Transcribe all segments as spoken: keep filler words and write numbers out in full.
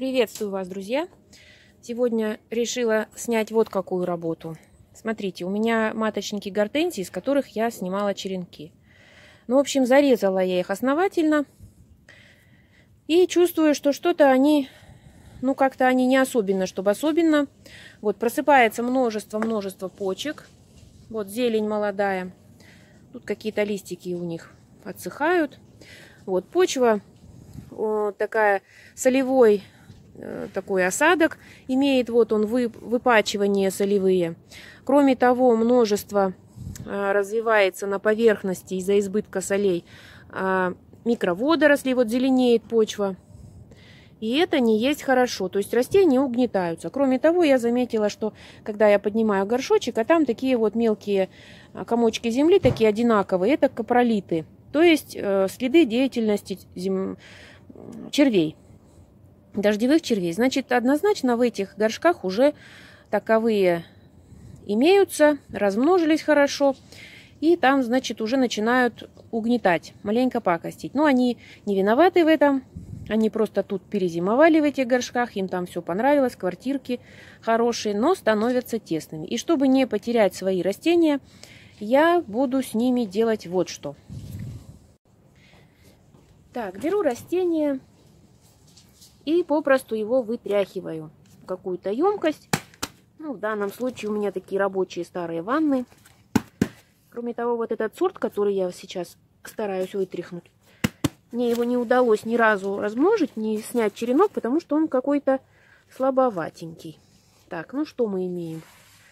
Приветствую вас, друзья! Сегодня решила снять вот какую работу. Смотрите, у меня маточники гортензии, из которых я снимала черенки. Ну, в общем, зарезала я их основательно. И чувствую, что что-то они, ну, как-то они не особенно, чтобы особенно. Вот, просыпается множество-множество почек. Вот, зелень молодая. Тут какие-то листики у них отсыхают. Вот, почва вот такая, солевой такой осадок имеет, вот он, вы, выпачивания солевые. Кроме того, множество а, развивается на поверхности из-за избытка солей а, микроводорослей, вот зеленеет почва. И это не есть хорошо, то есть растения угнетаются. Кроме того, я заметила, что когда я поднимаю горшочек, а там такие вот мелкие комочки земли, такие одинаковые, это капролиты, то есть э, следы деятельности зем... червей. Дождевых червей. Значит, однозначно в этих горшках уже таковые имеются, размножились хорошо. И там, значит, уже начинают угнетать, маленько пакостить. Но они не виноваты в этом. Они просто тут перезимовали в этих горшках. Им там все понравилось, квартирки хорошие, но становятся тесными. И чтобы не потерять свои растения, я буду с ними делать вот что. Так, беру растение и попросту его вытряхиваю в какую-то емкость. Ну, в данном случае у меня такие рабочие старые ванны. Кроме того, вот этот сорт, который я сейчас стараюсь вытряхнуть, мне его не удалось ни разу размножить, ни снять черенок, потому что он какой-то слабоватенький. Так, ну что мы имеем?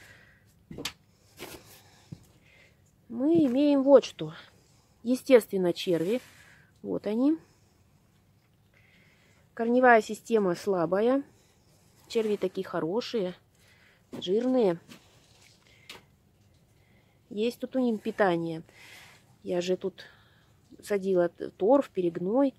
Мы имеем вот что. Естественно, черви. Вот они. Корневая система слабая. Черви такие хорошие, жирные. Есть тут у них питание. Я же тут садила торф, перегной.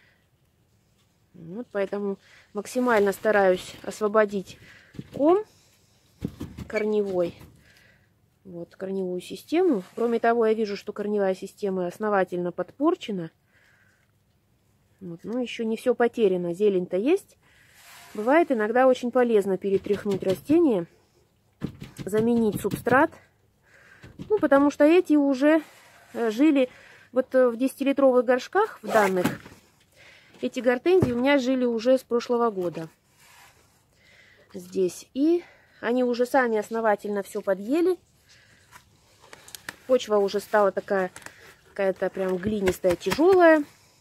Вот поэтому максимально стараюсь освободить ком корневой. Вот корневую систему. Кроме того, я вижу, что корневая система основательно подпорчена. Вот, но еще не все потеряно. Зелень-то есть. Бывает иногда очень полезно перетряхнуть растение, заменить субстрат. Ну, потому что эти уже жили вот в десятилитровых горшках, в данных. Эти гортензии у меня жили уже с прошлого года здесь. И они уже сами основательно все подъели. Почва уже стала такая, какая-то прям глинистая, тяжелая.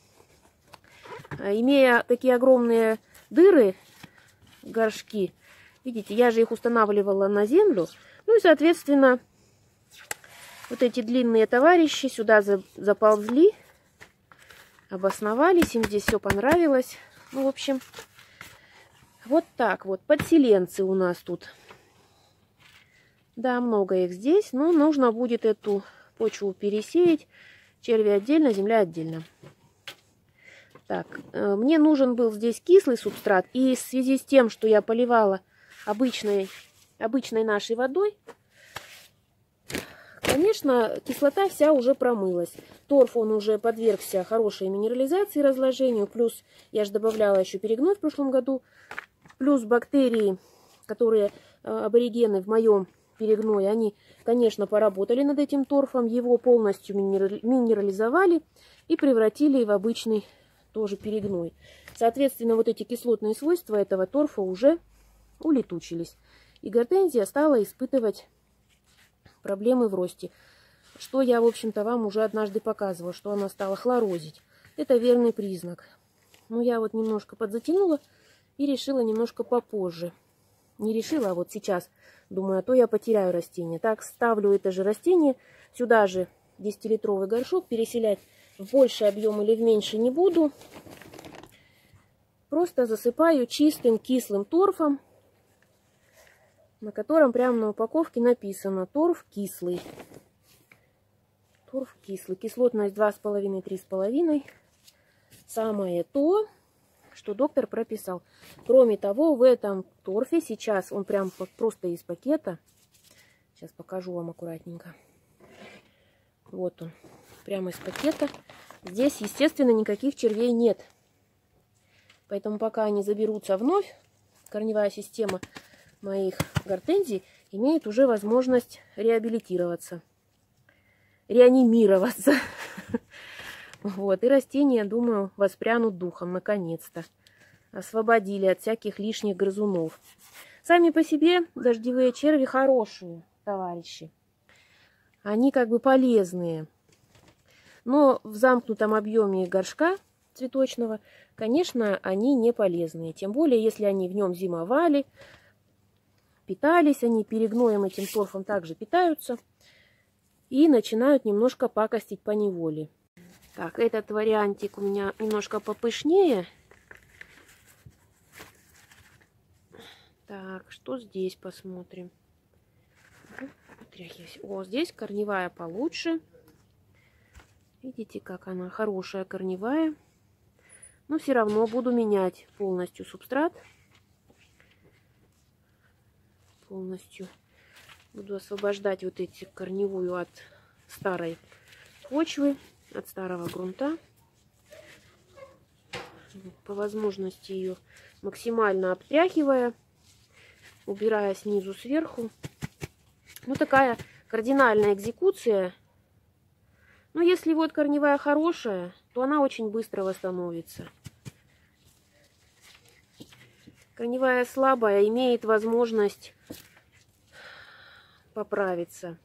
Имея такие огромные дыры, горшки, видите, я же их устанавливала на землю. Ну и, соответственно, вот эти длинные товарищи сюда заползли, обосновались, им здесь все понравилось. Ну, в общем, вот так вот. Подселенцы у нас тут. Да, много их здесь, но нужно будет эту почву пересеять. Черви отдельно, земля отдельно. Так, мне нужен был здесь кислый субстрат. И в связи с тем, что я поливала обычной, обычной нашей водой, конечно, кислота вся уже промылась. Торф, он уже подвергся хорошей минерализации, разложению. Плюс я же добавляла еще перегной в прошлом году. Плюс бактерии, которые аборигены в моем перегное, они, конечно, поработали над этим торфом. Его полностью минерализовали и превратили в обычный тоже перегной. Соответственно, вот эти кислотные свойства этого торфа уже улетучились. И гортензия стала испытывать проблемы в росте. Что я, в общем-то, вам уже однажды показывала, что она стала хлорозить. Это верный признак. Но я вот немножко подзатянула и решила немножко попозже. Не решила, а вот сейчас думаю, а то я потеряю растение. Так, ставлю это же растение сюда же, десятилитровый горшок, переселять в больший объем или в меньший не буду. Просто засыпаю чистым кислым торфом, на котором прямо на упаковке написано торф кислый. Торф кислый. Кислотность два с половиной — три с половиной. Самое то, что доктор прописал. Кроме того, в этом торфе сейчас, он прям просто из пакета. Сейчас покажу вам аккуратненько. Вот он. Прямо из пакета. Здесь, естественно, никаких червей нет. Поэтому пока они заберутся вновь, корневая система моих гортензий имеет уже возможность реабилитироваться, реанимироваться. Вот. И растения, думаю, воспрянут духом наконец-то. Освободили от всяких лишних грызунов. Сами по себе дождевые черви хорошие, товарищи. Они как бы полезные. Но в замкнутом объеме горшка цветочного, конечно, они не полезные. Тем более, если они в нем зимовали, питались, они перегноем этим торфом также питаются. И начинают немножко пакостить по неволе. Так, этот вариантик у меня немножко попышнее. Так, что здесь посмотрим. О, здесь корневая получше. Видите, как она хорошая корневая. Но все равно буду менять полностью субстрат. Полностью буду освобождать вот эти корневую от старой почвы, от старого грунта. По возможности ее максимально обтряхивая, убирая снизу сверху. Ну, такая кардинальная экзекуция. Но если вот корневая хорошая, то она очень быстро восстановится. Корневая слабая имеет возможность поправиться.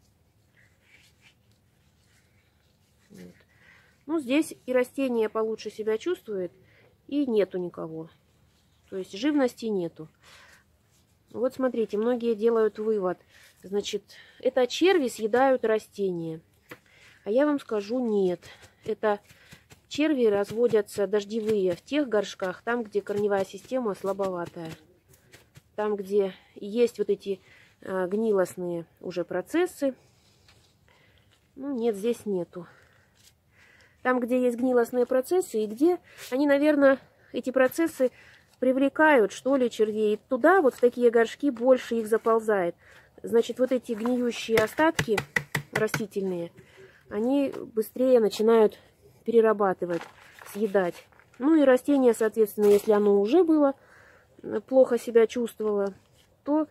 Вот. Ну, здесь и растение получше себя чувствует, и нету никого. То есть живности нету. Вот смотрите, многие делают вывод. Значит, это черви съедают растения. А я вам скажу, нет. Это черви разводятся дождевые в тех горшках, там, где корневая система слабоватая. Там, где есть вот эти а, гнилостные уже процессы. Ну, нет, здесь нету. Там, где есть гнилостные процессы, и где они, наверное, эти процессы привлекают, что ли, червей. И туда, вот в такие горшки, больше их заползает. Значит, вот эти гниющие остатки растительные, они быстрее начинают перерабатывать, съедать. Ну и растение, соответственно, если оно уже было, плохо себя чувствовало, то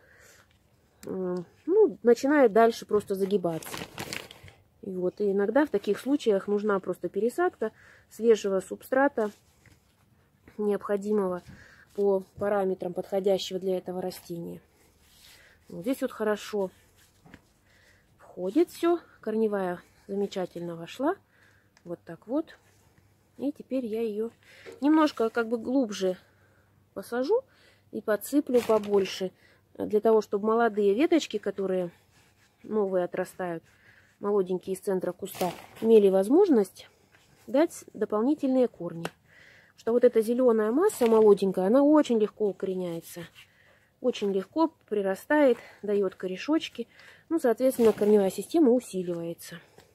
ну, начинает дальше просто загибаться. И вот, и иногда в таких случаях нужна просто пересадка свежего субстрата, необходимого по параметрам, подходящего для этого растения. Вот здесь вот хорошо входит все. Корневая замечательно вошла. Вот так вот. И теперь я ее немножко как бы глубже посажу и подсыплю побольше. Для того, чтобы молодые веточки, которые новые отрастают, молоденькие из центра куста, имели возможность дать дополнительные корни. Что вот эта зеленая масса молоденькая, она очень легко укореняется. Очень легко прирастает, дает корешочки. Ну, соответственно, корневая система усиливается.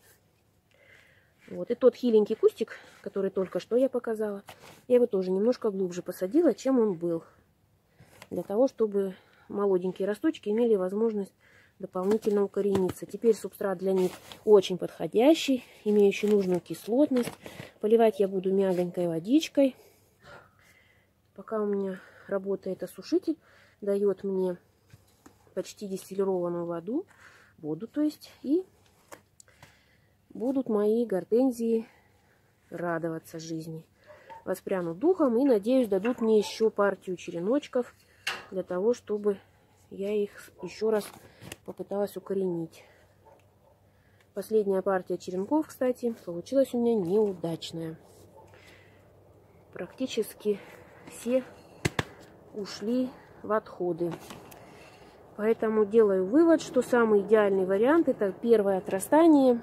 Вот. И тот хиленький кустик, который только что я показала, я его тоже немножко глубже посадила, чем он был. Для того, чтобы молоденькие росточки имели возможность дополнительно укорениться. Теперь субстрат для них очень подходящий, имеющий нужную кислотность. Поливать я буду мягонькой водичкой. Пока у меня работает осушитель, дает мне почти дистиллированную воду, воду, то есть, и будут мои гортензии радоваться жизни. Воспрянут духом и, надеюсь, дадут мне еще партию череночков для того, чтобы я их еще раз попыталась укоренить. Последняя партия черенков, кстати, получилась у меня неудачная. Практически все ушли в отходы. Поэтому делаю вывод, что самый идеальный вариант — это первое отрастание.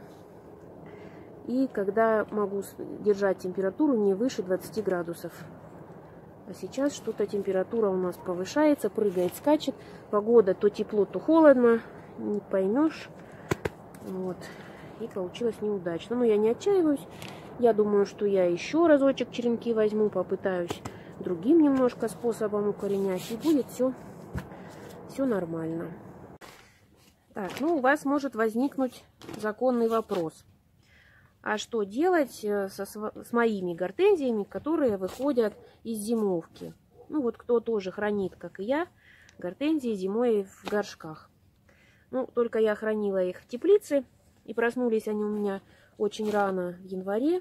И когда могу держать температуру не выше двадцати градусов. А сейчас что-то температура у нас повышается, прыгает, скачет. Погода то тепло, то холодно. Не поймешь. Вот. И получилось неудачно. Но я не отчаиваюсь. Я думаю, что я еще разочек черенки возьму, попытаюсь другим немножко способом укоренять. И будет все, все нормально. Так, ну у вас может возникнуть законный вопрос. а что делать со, с моими гортензиями, которые выходят из зимовки. Ну вот кто тоже хранит, как и я, гортензии зимой в горшках. Ну, только я хранила их в теплице, и проснулись они у меня очень рано в январе.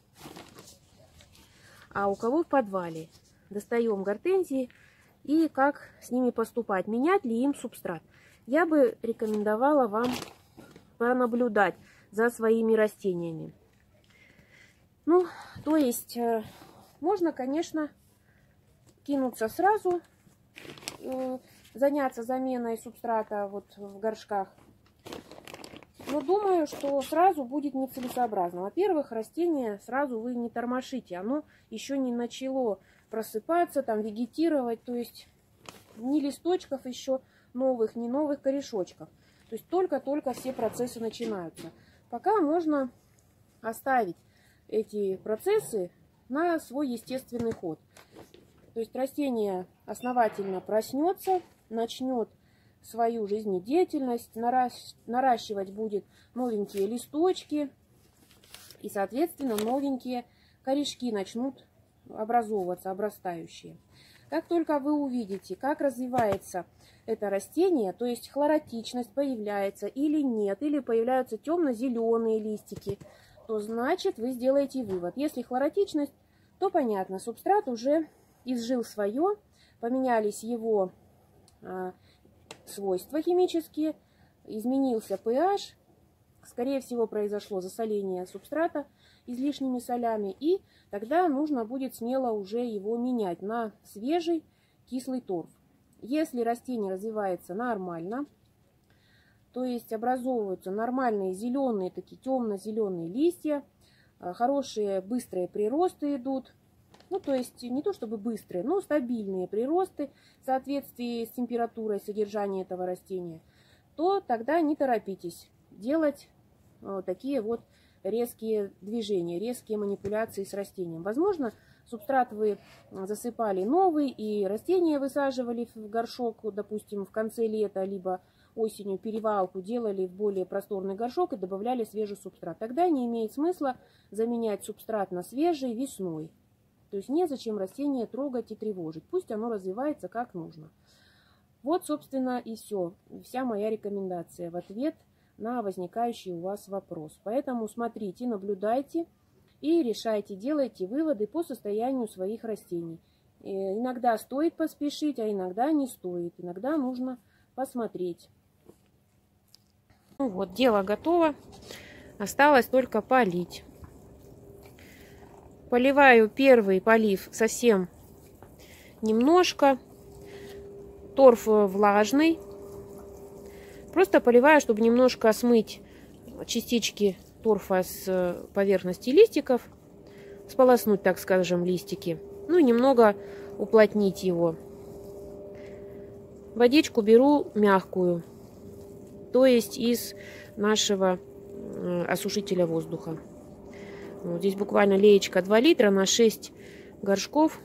А у кого в подвале. Достаем гортензии и как с ними поступать, менять ли им субстрат. Я бы рекомендовала вам понаблюдать за своими растениями. Ну, то есть, можно, конечно, кинуться сразу, заняться заменой субстрата вот в горшках. Но думаю, что сразу будет нецелесообразно. Во-первых, растение сразу вы не тормошите. Оно еще не начало просыпаться, там вегетировать. То есть ни листочков еще новых, ни новых корешочков. То есть только-только все процессы начинаются. Пока можно оставить эти процессы на свой естественный ход. То есть растение основательно проснется, начнет свою жизнедеятельность, наращивать будет новенькие листочки и, соответственно, новенькие корешки начнут образовываться, обрастающие. Как только вы увидите, как развивается это растение, то есть хлоротичность появляется или нет, или появляются темно-зеленые листики, то значит вы сделаете вывод. Если хлоротичность, то понятно, субстрат уже изжил свое, поменялись его а, свойства химические, изменился pH, скорее всего произошло засоление субстрата излишними солями, и тогда нужно будет смело уже его менять на свежий кислый торф. Если растение развивается нормально, то есть образовываются нормальные зеленые, такие темно-зеленые листья, хорошие быстрые приросты идут, ну то есть не то чтобы быстрые, но стабильные приросты в соответствии с температурой содержания этого растения, то тогда не торопитесь делать вот такие вот резкие движения, резкие манипуляции с растением. Возможно, субстрат вы засыпали новый и растения высаживали в горшок, допустим, в конце лета, либо осенью перевалку делали в более просторный горшок и добавляли свежий субстрат. Тогда не имеет смысла заменять субстрат на свежий весной. То есть незачем растение трогать и тревожить. Пусть оно развивается как нужно. Вот, собственно, и все. Вся моя рекомендация в ответ на возникающий у вас вопрос. Поэтому смотрите, наблюдайте и решайте, делайте выводы по состоянию своих растений. И иногда стоит поспешить, а иногда не стоит. Иногда нужно посмотреть. Ну вот, дело готово. Осталось только полить. Поливаю первый полив совсем немножко. Торф влажный. Просто поливаю, чтобы немножко смыть частички торфа с поверхности листиков. Сполоснуть, так скажем, листики. Ну и немного уплотнить его. Водичку беру мягкую. То есть из нашего осушителя воздуха. Вот здесь буквально леечка два литра на шесть горшков.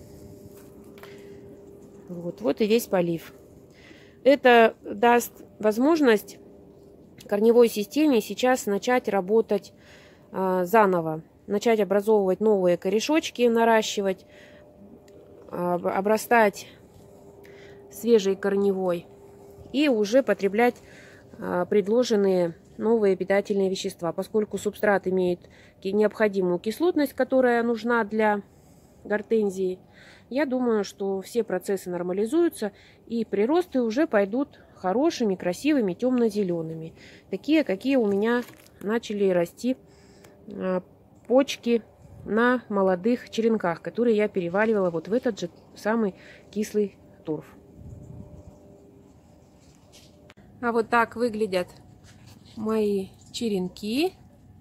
Вот, вот и весь полив. Это даст возможность корневой системе сейчас начать работать а, заново. Начать образовывать новые корешочки, наращивать, а, обрастать свежей корневой. И уже потреблять а, предложенные новые питательные вещества. Поскольку субстрат имеет необходимую кислотность, которая нужна для гортензии, я думаю, что все процессы нормализуются, и приросты уже пойдут хорошими, красивыми, темно-зелеными. Такие, какие у меня начали расти почки на молодых черенках, которые я переваливала вот в этот же самый кислый торф. А вот так выглядят мои черенки.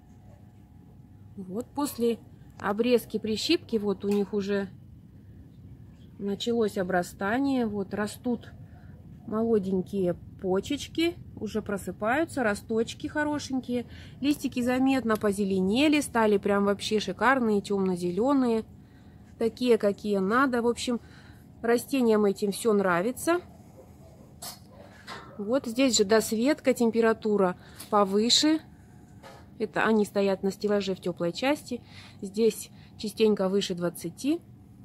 Вот после обрезки, прищипки, вот у них уже началось обрастание. Вот растут молоденькие почечки, уже просыпаются, росточки хорошенькие. Листики заметно позеленели, стали прям вообще шикарные, темно-зеленые. Такие, какие надо. В общем, растениям этим все нравится. Вот здесь же досветка, температура повыше. Это они стоят на стеллаже в теплой части. Здесь частенько выше двадцати.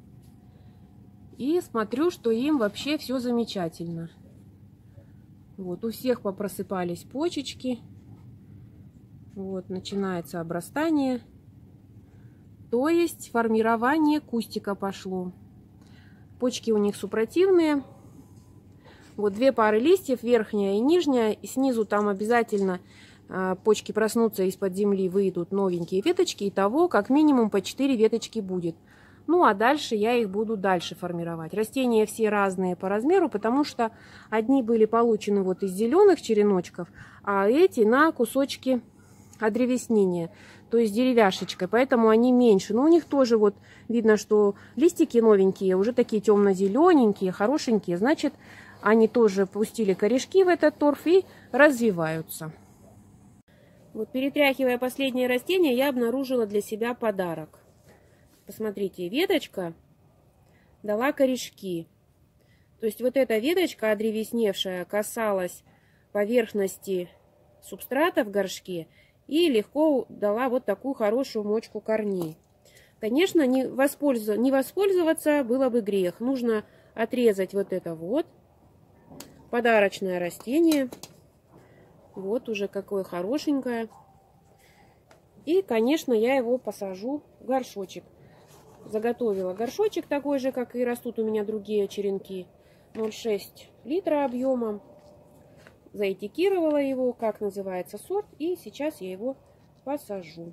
И смотрю, что им вообще все замечательно. Вот, у всех попросыпались почечки. Вот, начинается обрастание. То есть формирование кустика пошло. Почки у них супротивные. Вот две пары листьев, верхняя и нижняя. И снизу там обязательно а, почки проснутся, из-под земли выйдут новенькие веточки. Итого как минимум по четыре веточки будет. Ну, а дальше я их буду дальше формировать. Растения все разные по размеру, потому что одни были получены вот из зеленых череночков, а эти на кусочки одревеснения, то есть деревяшечкой, поэтому они меньше. Но у них тоже вот видно, что листики новенькие, уже такие темно-зелененькие, хорошенькие. Значит, они тоже пустили корешки в этот торф и развиваются. Вот, перетряхивая последнее растение, я обнаружила для себя подарок. Посмотрите, веточка дала корешки. То есть вот эта веточка, одревесневшая, касалась поверхности субстрата в горшке и легко дала вот такую хорошую мочку корней. Конечно, не, воспользов... не воспользоваться было бы грех. Нужно отрезать вот это вот подарочное растение. Вот уже какое хорошенькое. И, конечно, я его посажу в горшочек. Заготовила горшочек такой же, как и растут у меня другие черенки. ноль целых шесть десятых литра объемом. Заэтикировала его, как называется сорт. И сейчас я его посажу.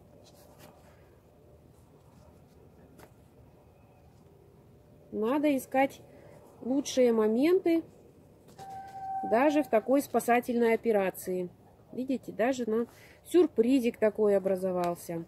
Надо искать лучшие моменты даже в такой спасательной операции. Видите, даже на сюрпризик такой образовался.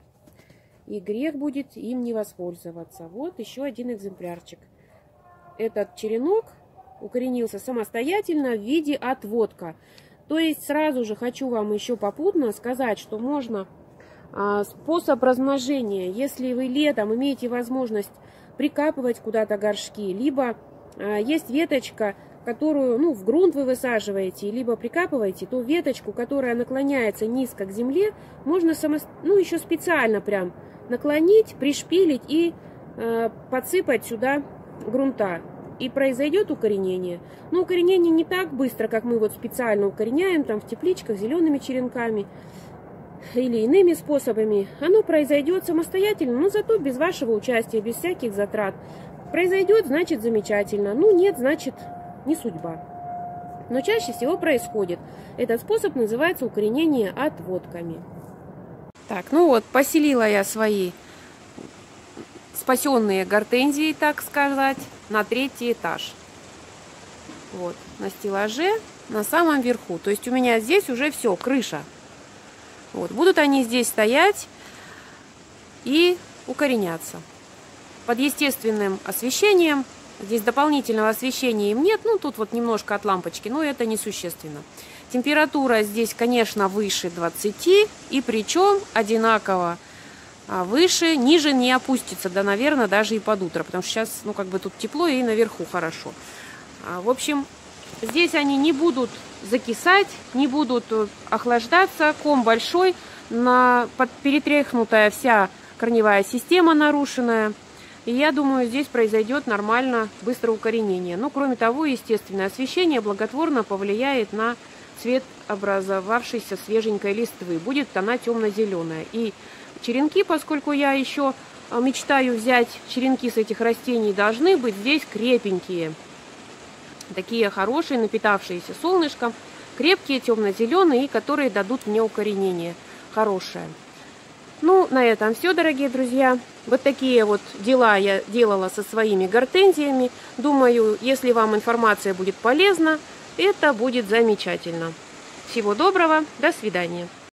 И грех будет им не воспользоваться. Вот еще один экземплярчик. Этот черенок укоренился самостоятельно в виде отводка. То есть сразу же хочу вам еще попутно сказать, что можно а, способ размножения, если вы летом имеете возможность прикапывать куда-то горшки, либо а, есть веточка, которую ну, в грунт вы высаживаете, либо прикапываете, то веточку, которая наклоняется низко к земле, можно само, ну, еще специально прям наклонить, пришпилить и э, подсыпать сюда грунта. И произойдет укоренение. Но укоренение не так быстро, как мы вот специально укореняем там в тепличках зелеными черенками или иными способами. Оно произойдет самостоятельно, но зато без вашего участия, без всяких затрат. Произойдет, значит, замечательно. Ну, нет, значит, не судьба. Но чаще всего происходит. Этот способ называется укоренение отводками. Так, ну вот, поселила я свои спасенные гортензии, так сказать, на третий этаж. Вот, на стеллаже, на самом верху. То есть у меня здесь уже все, крыша. Вот, будут они здесь стоять и укореняться. Под естественным освещением. Здесь дополнительного освещения им нет. Ну, тут вот немножко от лампочки, но это несущественно. Температура здесь, конечно, выше двадцати. И причем одинаково выше, ниже не опустится. Да, наверное, даже и под утро. Потому что сейчас, ну, как бы тут тепло и наверху хорошо. В общем, здесь они не будут закисать, не будут охлаждаться. Ком большой, на, перетряхнутая вся корневая система нарушенная. И я думаю, здесь произойдет нормально быстрое укоренение. Но, кроме того, естественное освещение благотворно повлияет на цвет образовавшейся свеженькой листвы. Будет она темно-зеленая. И черенки, поскольку я еще мечтаю взять черенки с этих растений, должны быть здесь крепенькие. Такие хорошие, напитавшиеся солнышком, крепкие, темно-зеленые, и которые дадут мне укоренение хорошее. Ну, на этом все, дорогие друзья. Вот такие вот дела я делала со своими гортензиями. Думаю, если вам информация будет полезна, это будет замечательно. Всего доброго, до свидания.